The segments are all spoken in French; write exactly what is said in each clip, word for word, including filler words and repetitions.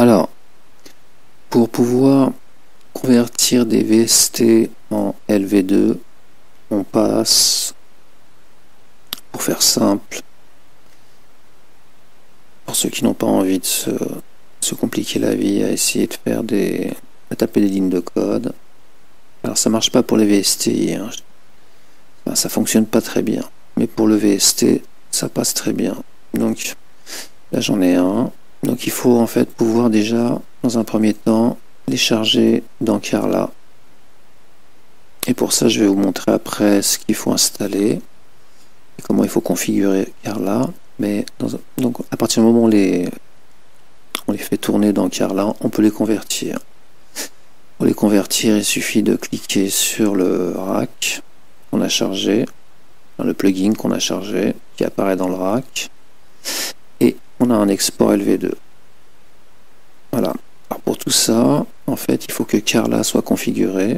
Alors, pour pouvoir convertir des V S T en L V deux, on passe, pour faire simple, pour ceux qui n'ont pas envie de se, se compliquer la vie à essayer de faire des, à taper des lignes de code. Alors ça marche pas pour les V S T I, hein. Enfin, ça fonctionne pas très bien, mais pour le V S T ça passe très bien. Donc là j'en ai un. Donc il faut en fait pouvoir déjà dans un premier temps les charger dans Carla. Et pour ça je vais vous montrer après ce qu'il faut installer et comment il faut configurer Carla. Mais dans, donc à partir du moment où on les, on les fait tourner dans Carla, on peut les convertir. Pour les convertir, il suffit de cliquer sur le rack qu'on a chargé, le plugin qu'on a chargé, qui apparaît dans le rack, et on a un export L V deux. Voilà. Alors pour tout ça, en fait, il faut que Carla soit configuré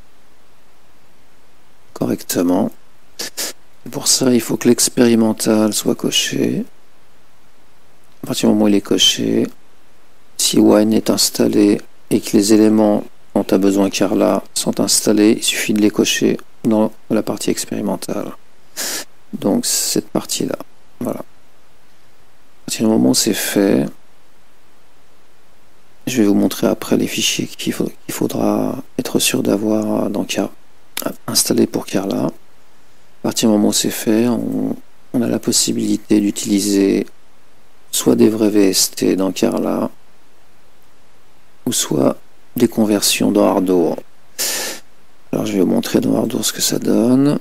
correctement. Et pour ça, il faut que l'expérimental soit coché. À partir du moment où il est coché, si Wine est installé et que les éléments dont tu as besoin Carla sont installés, il suffit de les cocher dans la partie expérimentale. Donc cette partie là, voilà. À partir du moment où c'est fait, je vais vous montrer après les fichiers qu'il faut, qu'il faudra être sûr d'avoir dans Carla, installé pour Carla. À partir du moment où c'est fait, on, on a la possibilité d'utiliser soit des vrais V S T dans Carla, ou soit des conversions dans Ardour. Alors je vais vous montrer dans Ardour ce que ça donne.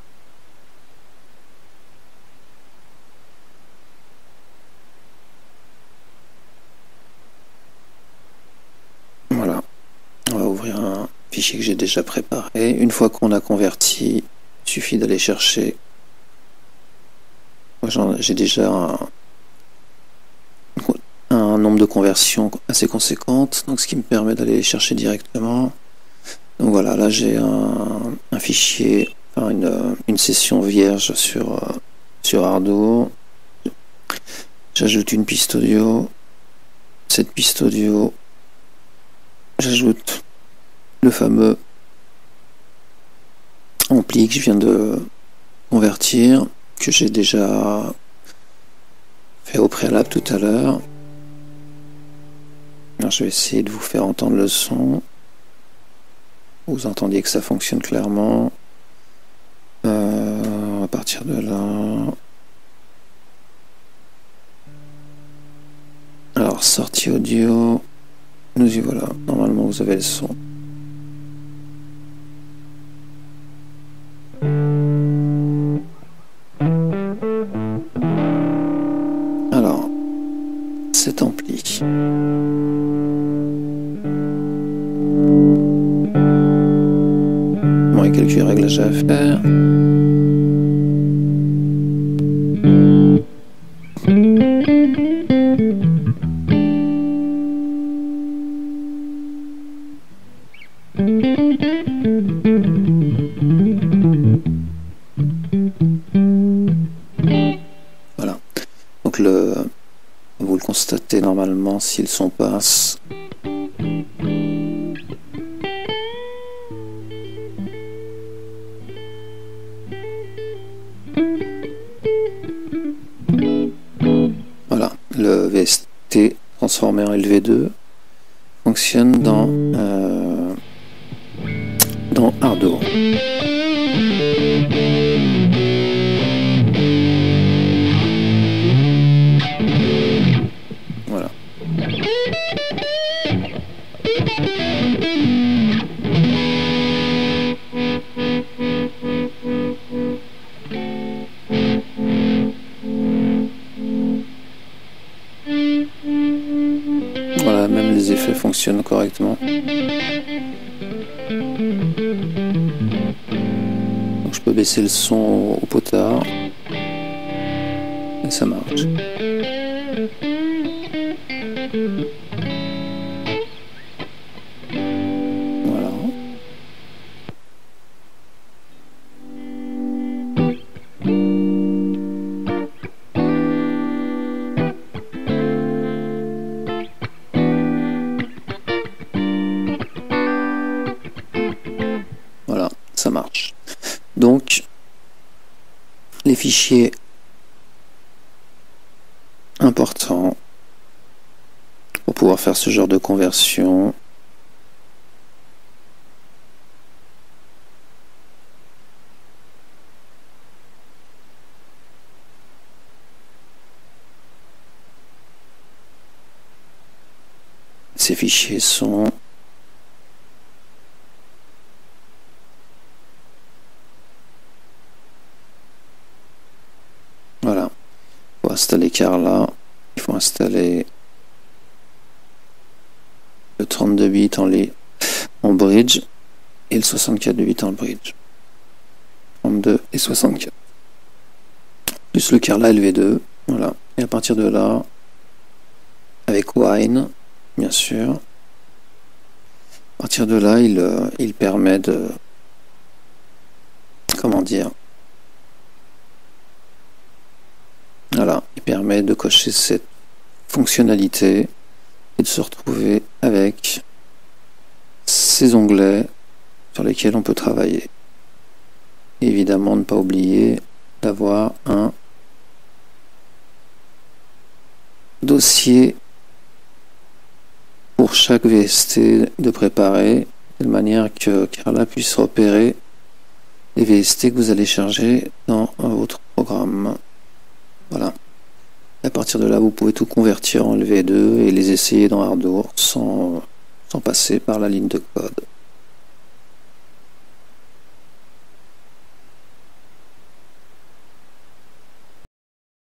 Voilà, on va ouvrir un fichier que j'ai déjà préparé. Une fois qu'on a converti, il suffit d'aller chercher. Moi j'ai déjà un, un nombre de conversions assez conséquente, donc ce qui me permet d'aller les chercher directement. Donc voilà, là j'ai un, un fichier, enfin une, une session vierge sur, sur Ardour. J'ajoute une piste audio. Cette piste audio, j'ajoute le fameux ampli que je viens de convertir, que j'ai déjà fait au préalable tout à l'heure. Alors je vais essayer de vous faire entendre le son. Vous entendiez que ça fonctionne clairement. Euh, à partir de là. Alors sortie audio. Nous y voilà. Normalement vous avez le son. Alors cet ampli. Bon, il y a quelques réglages à faire. Voilà. Donc le, vous le constatez normalement si le son passe. Voilà, le V S T transformé en L V deux fonctionne dans euh, dans Ardour. Voilà. Voilà, même les effets fonctionnent correctement. Donc je peux baisser le son au potard et ça marche. Voilà. donc les fichiers importants pour pouvoir faire ce genre de conversion. Ces fichiers sont voilà. Pour installer Carla, il faut installer le trente-deux bits en, les, en bridge et le soixante-quatre bits en bridge. trente-deux et soixante-quatre. Plus le Carla L V deux. Voilà. Et à partir de là, avec Wine, bien sûr, à partir de là, il, euh, il permet de, comment dire, voilà, il permet de cocher cette fonctionnalité et de se retrouver avec ces onglets sur lesquels on peut travailler. Et évidemment, ne pas oublier d'avoir un dossier pour chaque V S T de préparer, de manière que Carla puisse repérer les V S T que vous allez charger dans votre programme. Voilà. Et à partir de là, vous pouvez tout convertir en L V deux et les essayer dans Ardour sans, sans passer par la ligne de code.